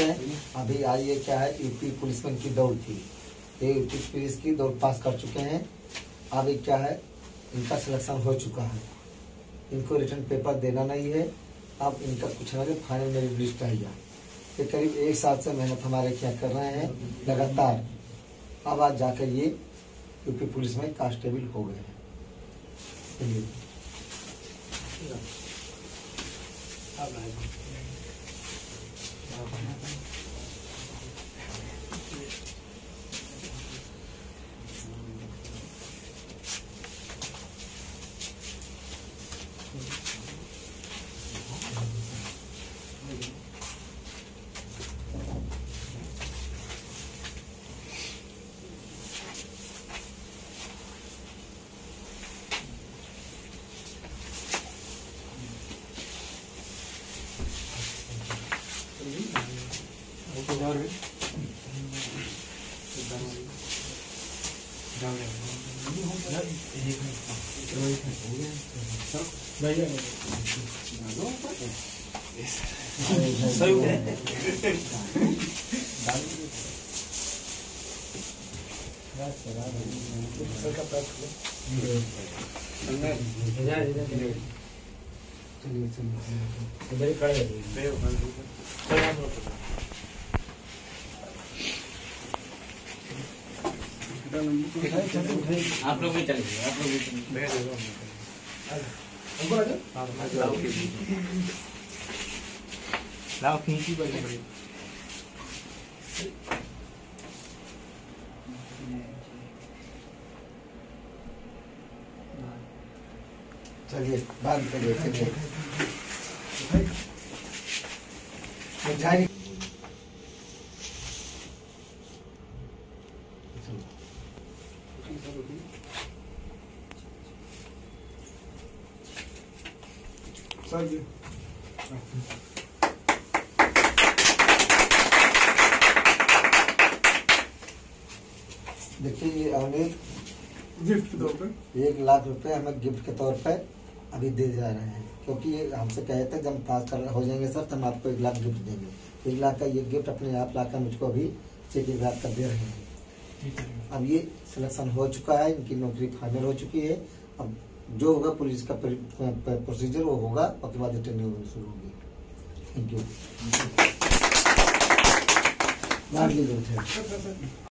हैं। अभी आज ये क्या है, यूपी पुलिस में इनकी दौड़ थी, ये यूपी पुलिस की दौड़ पास कर चुके हैं। अब ये क्या है, इनका सिलेक्शन हो चुका है, इनको रिटर्न पेपर देना नहीं है। अब इनका कुछ ना कुछ फाइनल मेरिट लिस्ट आएगा। ये करीब 1 साल से मेहनत हमारे क्या कर रहे हैं लगातार। अब आज जाकर ये यूपी पुलिस में कांस्टेबल हो गए हैं। आप लोग भी चलिए, आप लोग भी चलिए। लाओ खींची बड़ी बड़ी। चलिए बात करिए। चलिए देखिए, ये हमें गिफ्ट के तौर पे 1 लाख रुपए हमें गिफ्ट के तौर पे अभी दे जा रहे हैं, क्योंकि ये हमसे कहे थे जब पास कर हो जाएंगे सर तो हम आपको 1 लाख गिफ्ट देंगे। 1 लाख का ये गिफ्ट अपने आप लाकर मुझको अभी चेक 1 लाख का दे रहे हैं। अब ये सिलेक्शन हो चुका है, इनकी नौकरी फाइनल हो चुकी है। अब जो होगा पुलिस का प्रोसीजर वो होगा, उसके बाद ट्रेनिंग शुरू होगी। Thank you.